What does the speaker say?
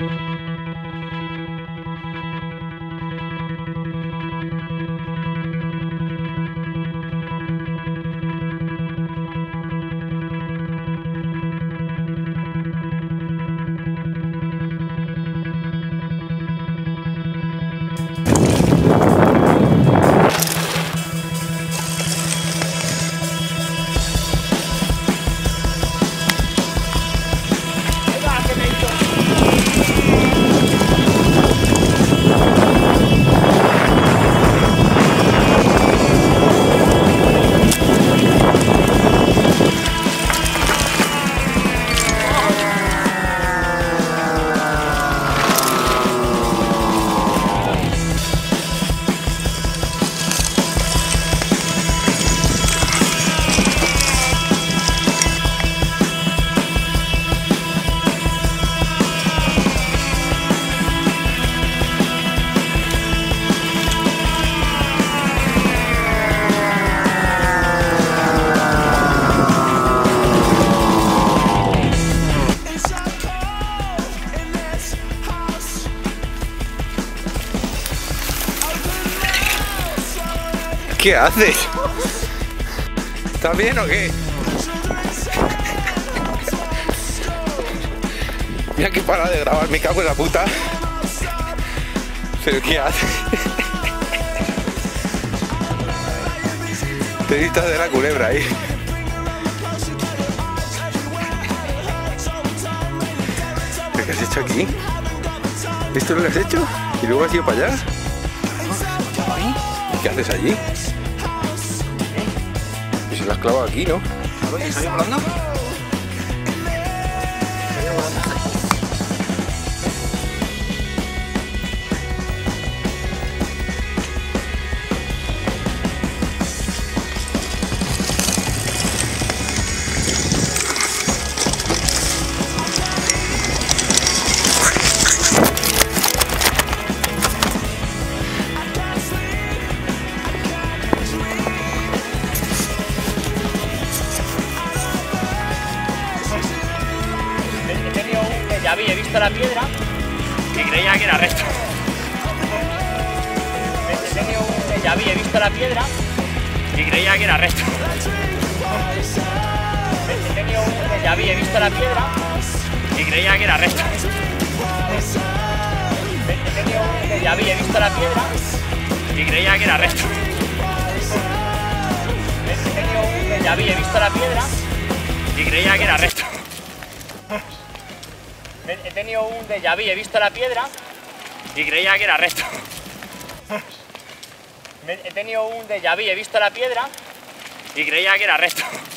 ¿Qué haces? ¿Estás bien o qué? Mira que para de grabar, me cago en la puta. ¿Pero qué haces? Te vistas de la culebra ahí. ¿Pero qué has hecho aquí? ¿Esto es lo que has hecho? ¿Y luego has ido para allá? ¿Y qué haces allí? ¿Y se lo has clavado aquí, no? ¿Salió volando? He visto la piedra y creía que era resto. He tenido un déjà vu, he visto la piedra y creía que era resto. He tenido un déjà vu, he visto la piedra y creía que era resto. He tenido un déjà vu, he visto la piedra y creía que era resto. He tenido un déjà vu, he visto la piedra y creía que era resto. He tenido un déjà vu, he visto la piedra y creía que era resto. He tenido un déjà vu, he visto la piedra y creía que era resto.